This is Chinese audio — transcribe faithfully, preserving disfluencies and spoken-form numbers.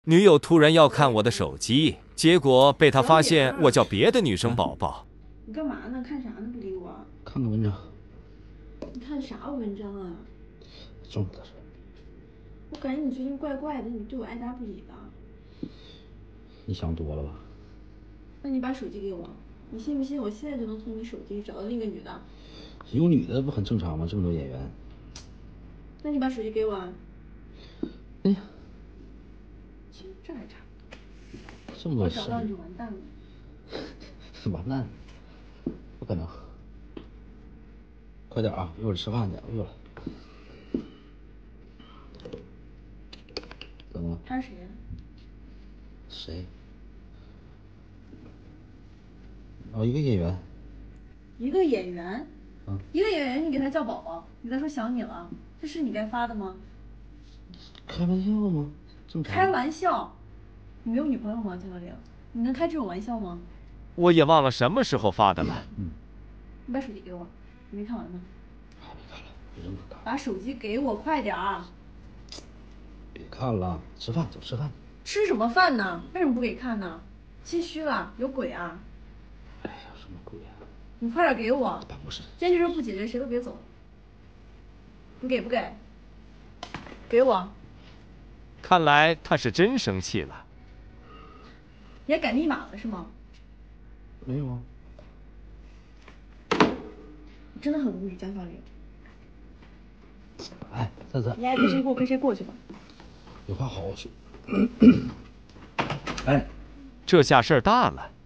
女友突然要看我的手机，结果被他发现我叫别的女生宝宝。 你干嘛呢？看啥呢？不理我。 看看文章。 你看啥文章啊？ 中午的事。 我感觉你最近怪怪的，你对我爱答不理的。 你想多了吧？ 那你把手机给我，你信不信我现在就能从你手机里找到那个女的？ 有女的不很正常吗？这么多演员。 那你把手机给我。 哎呀， 这还差。 这么多事。 我找到你就完蛋了。 完蛋？不可能。快点啊！一会儿吃饭去，饿了。怎么了？ 他是谁呀？ 谁？哦，一个演员。 一个演员？ 嗯。 一个演员，你给他叫宝宝，你在说想你了，这是你该发的吗？ 开玩笑吗？正常。 开玩笑？你没有女朋友吗，江小玲？你能开这种玩笑吗？ 我也忘了什么时候发的了。 嗯。 你把手机给我，你没看完吗？ 还没看了，扔了。 把手机给我，快点儿！ 别看了，吃饭，走吃饭。 吃什么饭呢？为什么不给看呢？心虚了？有鬼啊！ 哎呀，什么鬼啊！ 你快点给我！ 办公室。 今天这事不解决，谁都别走。你给不给？给我！ 看来他是真生气了。 你还改密码了是吗？ 没有啊。 你真的很无语，江小玲。 哎，森森， 你爱跟谁过跟谁过去吧。 有话好好说。哎， 这下事儿大了。